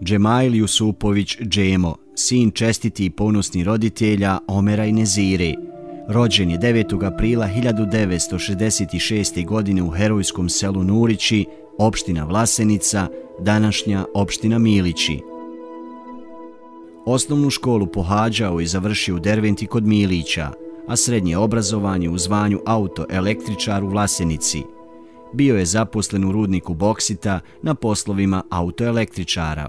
Džemail Jusupović Džemo, sin čestiti i ponosni roditelja Omera i Nezire, rođen je 9. aprila 1966. godine u herojskom selu Nurići, opština Vlasenica, današnja opština Milići. Osnovnu školu pohađao i završio u Derventi kod Milića, a srednje obrazovanje u zvanju autoelektričar u Vlasenici. Bio je zaposlen u rudniku boksita na poslovima autoelektričara.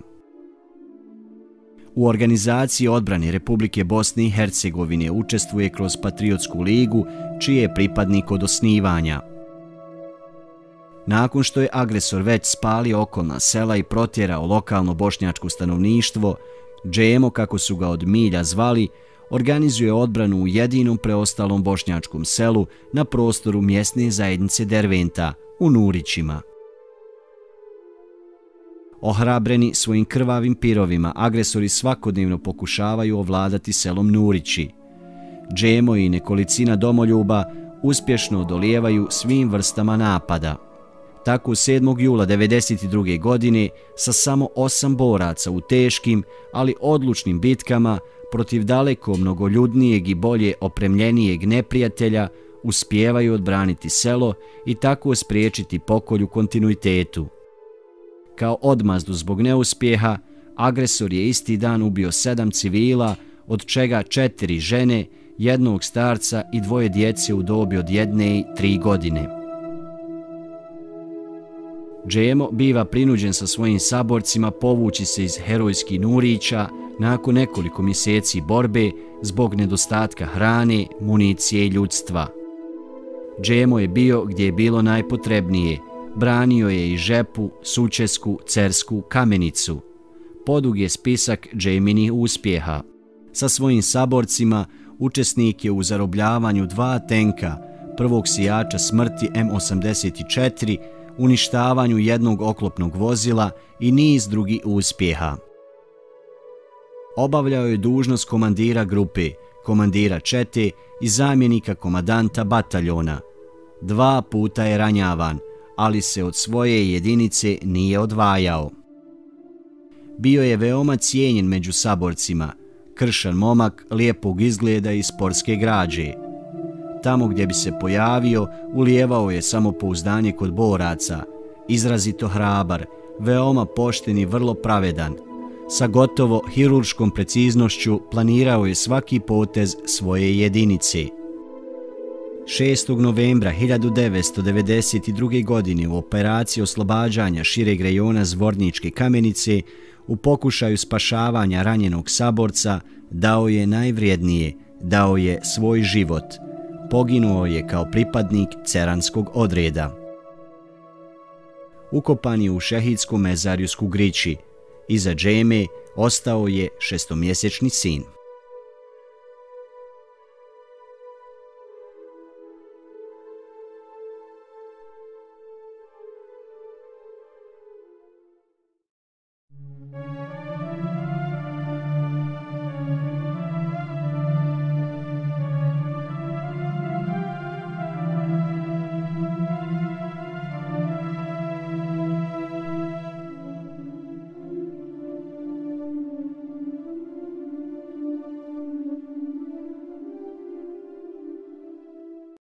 U organizaciji odbrane Republike Bosne i Hercegovine učestvuje kroz Patriotsku ligu, čiji je pripadnik od osnivanja. Nakon što je agresor već spalio okolna sela i protjerao lokalno bošnjačko stanovništvo, Džemo, kako su ga od milja zvali, organizuje odbranu u jedinom preostalom bošnjačkom selu na prostoru mjesne zajednice Derventa, u Nurićima. Ohrabreni svojim krvavim pirovima, agresori svakodnevno pokušavaju ovladati selom Nurići. Džemo i nekolicina domoljuba uspješno odolijevaju svim vrstama napada. Tako 7. jula 1992. godine sa samo 8 boraca u teškim, ali odlučnim bitkama protiv daleko mnogoljudnijeg i bolje opremljenijeg neprijatelja uspijevaju odbraniti selo i tako spriječiti pokolj u kontinuitetu. Kao odmazdu zbog neuspjeha, agresor je isti dan ubio 7 civila, od čega 4 žene, 1 starca i 2 djece u dobi od 1 i 3 godine. Džemo biva prinuđen sa svojim saborcima povući se iz herojskih Nurića nakon nekoliko mjeseci borbe zbog nedostatka hrane, municije i ljudstva. Džemo je bio gdje je bilo najpotrebnije, branio je i Žepu, Sučesku, Cersku, Kamenicu. Podug je spisak Džeminih uspjeha. Sa svojim saborcima učesnik je u zarobljavanju 2 tenka, prvog sijača smrti M84, uništavanju 1 oklopnog vozila i niz drugih uspjeha. Obavljao je dužnost komandira grupe, komandira čete i zamjenika komandanta bataljona. 2 puta je ranjavan, ali se od svoje jedinice nije odvajao. Bio je veoma cijenjen među saborcima, kršan momak lijepog izgleda i sportske građe. Tamo gdje bi se pojavio, ulijevao je samopouzdanje kod boraca, izrazito hrabar, veoma pošten i vrlo pravedan. Sa gotovo hirurškom preciznošću planirao je svaki potez svoje jedinice. 6. novembra 1992. godine u operaciji oslobađanja šireg rejona Zvorničke Kamenice u pokušaju spašavanja ranjenog saborca dao je najvrijednije, dao je svoj život. Poginuo je kao pripadnik ceranskog odreda. Ukopan je u šehidskom mezarju Skugrići. Iza Džeme ostao je 6-mjesečni sin.